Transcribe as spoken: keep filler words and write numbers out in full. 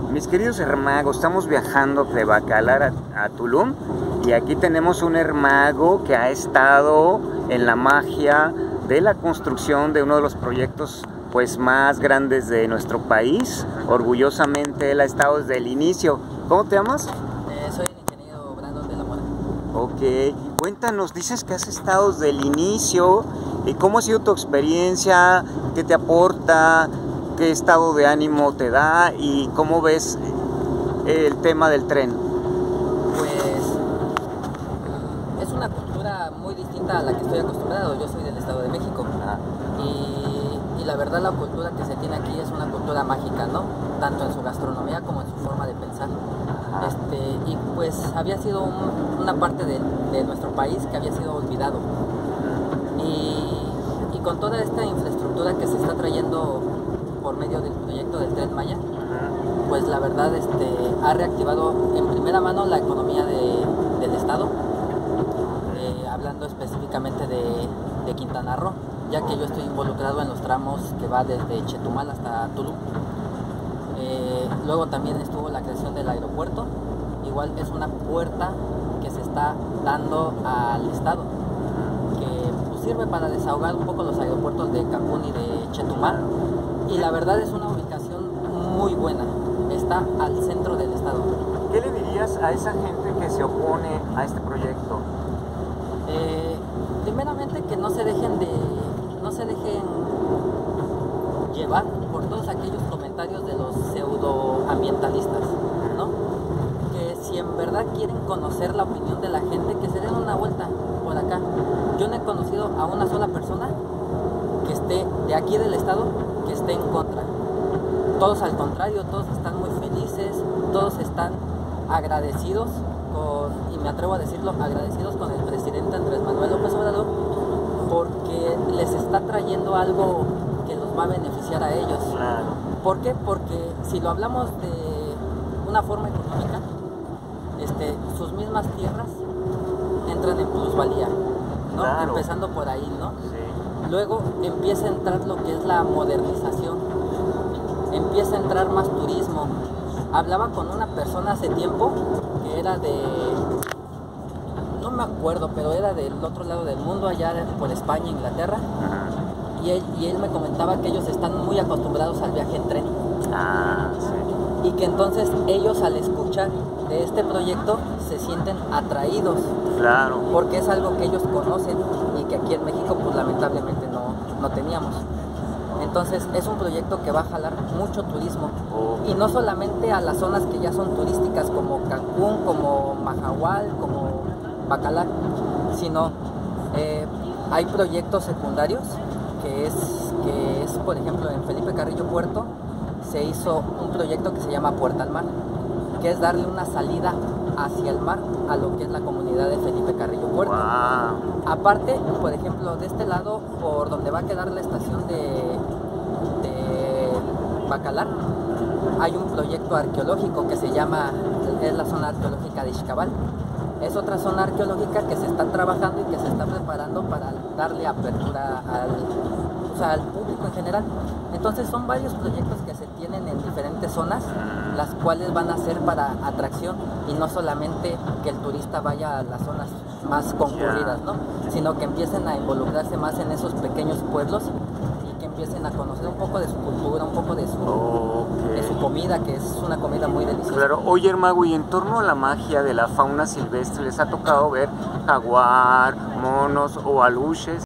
Mis queridos hermagos, estamos viajando de Bacalar a, a Tulum y aquí tenemos un hermago que ha estado en la magia de la construcción de uno de los proyectos pues más grandes de nuestro país. Orgullosamente él ha estado desde el inicio. ¿Cómo te llamas? Eh, soy el ingeniero Brandon de la Mora. Ok, cuéntanos, dices que has estado desde el inicio. ¿Y cómo ha sido tu experiencia? ¿Qué te aporta? ¿Qué estado de ánimo te da? ¿Y cómo ves el tema del tren? Pues es una cultura muy distinta a la que estoy acostumbrado. Yo soy del Estado de México. Ah. Y, y la verdad la cultura que se tiene aquí es una cultura mágica, ¿no? Tanto en su gastronomía como en su forma de pensar. Ah. Este, y pues había sido un, una parte de, de nuestro país que había sido olvidado. Y, y con toda esta infraestructura que se está trayendo por medio del proyecto del Tren Maya, pues la verdad este, ha reactivado en primera mano la economía de, del estado, eh, hablando específicamente de, de Quintana Roo, ya que yo estoy involucrado en los tramos que va desde Chetumal hasta Tulum. Eh, luego también estuvo la creación del aeropuerto, igual es una puerta que se está dando al estado, que pues, sirve para desahogar un poco los aeropuertos de Cancún y de Chetumal. Y la verdad es una ubicación muy buena, está al centro del estado. ¿Qué le dirías a esa gente que se opone a este proyecto? Eh, primeramente que no se dejen de, no se dejen llevar por todos aquellos comentarios de los pseudoambientalistas, ¿no? Que si en verdad quieren conocer la opinión de la gente, que se den una vuelta por acá. Yo no he conocido a una sola persona que esté de aquí del estado que esté en contra. Todos al contrario, todos están muy felices, todos están agradecidos con, y me atrevo a decirlo, agradecidos con el presidente Andrés Manuel López Obrador, porque les está trayendo algo que los va a beneficiar a ellos. Claro. ¿Por qué? Porque si lo hablamos de una forma económica, este, sus mismas tierras entran en plusvalía, ¿no? Claro. Empezando por ahí, ¿no? Sí. Luego empieza a entrar lo que es la modernización, empieza a entrar más turismo. Hablaba con una persona hace tiempo que era de, no me acuerdo, pero era del otro lado del mundo, allá por España, Inglaterra. Ajá. Y él, y él me comentaba que ellos están muy acostumbrados al viaje en tren. Ah, sí. Y que entonces ellos al escuchar de este proyecto se sienten atraídos. Claro. Porque es algo que ellos conocen y que aquí en México pues lamentablemente no, no teníamos. Entonces es un proyecto que va a jalar mucho turismo. Oh. Y no solamente a las zonas que ya son turísticas como Cancún, como Mahahual, como Bacalar, sino eh, hay proyectos secundarios que es, que es, por ejemplo, en Felipe Carrillo Puerto se hizo un proyecto que se llama Puerta al Mar, que es darle una salida hacia el mar a lo que es la comunidad de Felipe Carrillo Puerto. Wow. Aparte, por ejemplo, de este lado, por donde va a quedar la estación de, de Bacalar, hay un proyecto arqueológico que se llama, es la zona arqueológica de Ixcabal. Es otra zona arqueológica que se está trabajando y que se está preparando para darle apertura al, o sea, al público en general. Entonces son varios proyectos que se tienen en diferentes zonas, las cuales van a ser para atracción y no solamente que el turista vaya a las zonas más concurridas, ¿no? Sino que empiecen a involucrarse más en esos pequeños pueblos y que empiecen a conocer un poco de su cultura, un poco de su, Okay. de su comida, que es una comida muy deliciosa. Claro. Oye, hermago, y en torno a la magia de la fauna silvestre, ¿les ha tocado ver jaguar, monos o aluches?